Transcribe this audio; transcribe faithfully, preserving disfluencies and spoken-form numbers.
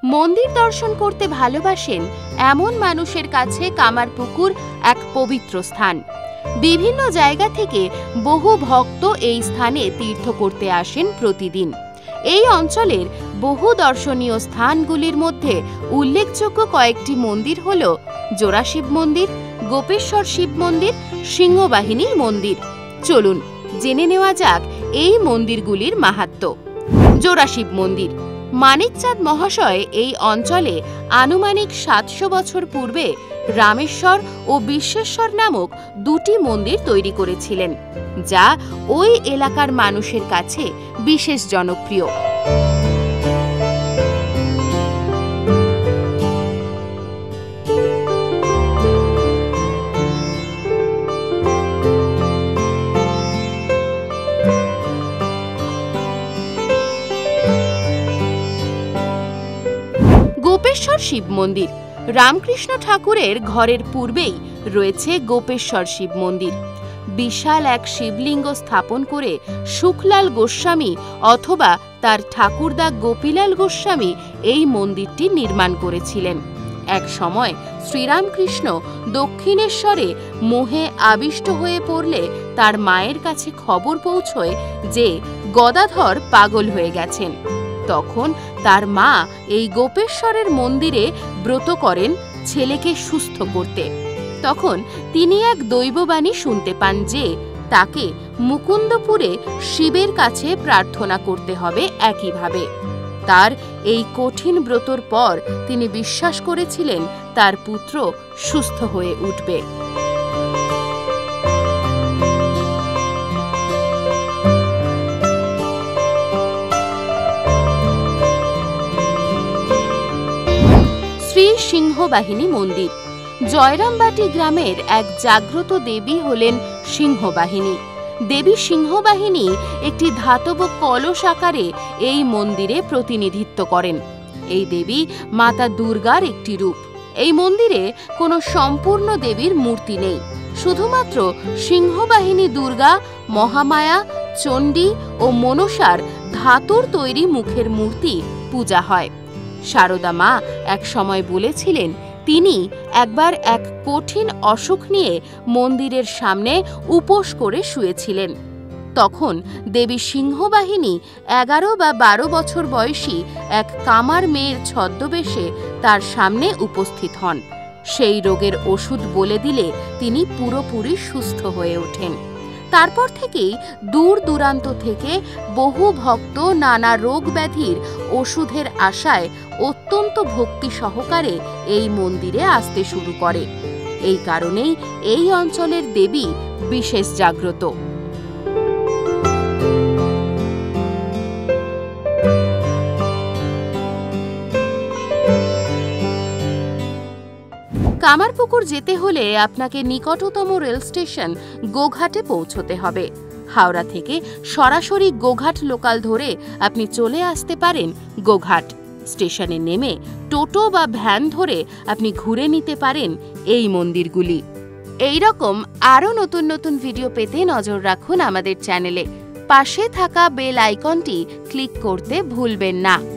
মন্দির দর্শন করতে ভালোবাসেন এমন মানুষের কাছে কামারপুকুর এক পবিত্র স্থান। বিভিন্ন জায়গা থেকে বহু ভক্ত এই স্থানে তীর্থ করতে আসেন প্রতিদিন। এই অঞ্চলের বহু দর্শনীয় স্থানগুলির মধ্যে উল্লেখযোগ্য কয়েকটি মন্দির হল জোড়া শিব মন্দির, গোপেশ্বর শিব মন্দির, সিংহবাহিনীর মন্দির। চলুন জেনে নেওয়া যাক এই মন্দিরগুলির মাহাত্ম্য। জোড়া শিব মন্দির। মানিকচাঁদ মহাশয় এই অঞ্চলে আনুমানিক সাতশো বছর পূর্বে রামেশ্বর ও বিশ্বেশ্বর নামক দুটি মন্দির তৈরি করেছিলেন, যা ওই এলাকার মানুষের কাছে বিশেষ জনপ্রিয়। গোপেশ্বর শিব মন্দির। রামকৃষ্ণ ঠাকুরের ঘরের পূর্বেই রয়েছে গোপেশ্বর শিব মন্দির। বিশাল এক শিবলিঙ্গ স্থাপন করে সুখলাল গোস্বামী অথবা তার ঠাকুরদা গোপীলাল গোস্বামী এই মন্দিরটি নির্মাণ করেছিলেন। এক সময় শ্রীরামকৃষ্ণ দক্ষিণেশ্বরে মোহে আবিষ্ট হয়ে পড়লে তার মায়ের কাছে খবর পৌঁছয় যে গদাধর পাগল হয়ে গেছেন। তখন তার মা এই গোপেশ্বরের মন্দিরে ব্রত করেন ছেলেকে সুস্থ করতে। তখন তিনি এক দৈববাণী শুনতে পান যে তাকে মুকুন্দপুরে শিবের কাছে প্রার্থনা করতে হবে একইভাবে। তার এই কঠিন ব্রতর পর তিনি বিশ্বাস করেছিলেন তার পুত্র সুস্থ হয়ে উঠবে। শ্রী সিংহবাহিনী মন্দির। জয়রামবাটি গ্রামের এক জাগ্রত দেবী হলেন সিংহবাহিনী। দেবী সিংহবাহিনী একটি ধাতব কলস আকারে এই মন্দিরে প্রতিনিধিত্ব করেন। এই দেবী মাতা দুর্গার একটি রূপ। এই মন্দিরে কোনো সম্পূর্ণ দেবীর মূর্তি নেই, শুধুমাত্র সিংহবাহিনী দুর্গা, মহামায়া, চণ্ডী ও মনসার ধাতুর তৈরি মুখের মূর্তি পূজা হয়। শারদা মা এক সময় বলেছিলেন তিনি একবার এক কঠিন অসুখ নিয়ে মন্দিরের সামনে উপোস করে শুয়েছিলেন। তখন দেবী সিংহবাহিনী এগারো বা বারো বছর বয়সী এক কামার মেয়ের ছদ্মবেশে তার সামনে উপস্থিত হন। সেই রোগের ওষুধ বলে দিলে তিনি পুরোপুরি সুস্থ হয়ে ওঠেন। তারপর থেকেই দূর দূরান্ত থেকে বহু ভক্ত নানা রোগ ব্যাধির ওষুধের আশায় অত্যন্ত ভক্তি সহকারে এই মন্দিরে আসতে শুরু করে। এই কারণেই এই অঞ্চলের দেবী বিশেষ জাগ্রত। কামারপুকুর যেতে হলে আপনাকে নিকটতম রেল স্টেশন গোঘাটে পৌঁছতে হবে। হাওড়া থেকে সরাসরি গোঘাট লোকাল ধরে আপনি চলে আসতে পারেন গোঘাট স্টেশনে। নেমে টোটো বা ভ্যান ধরে আপনি ঘুরে নিতে পারেন এই মন্দিরগুলি। এই রকম আরও নতুন নতুন ভিডিও পেতে নজর রাখুন আমাদের চ্যানেলে। পাশে থাকা বেল আইকনটি ক্লিক করতে ভুলবেন না।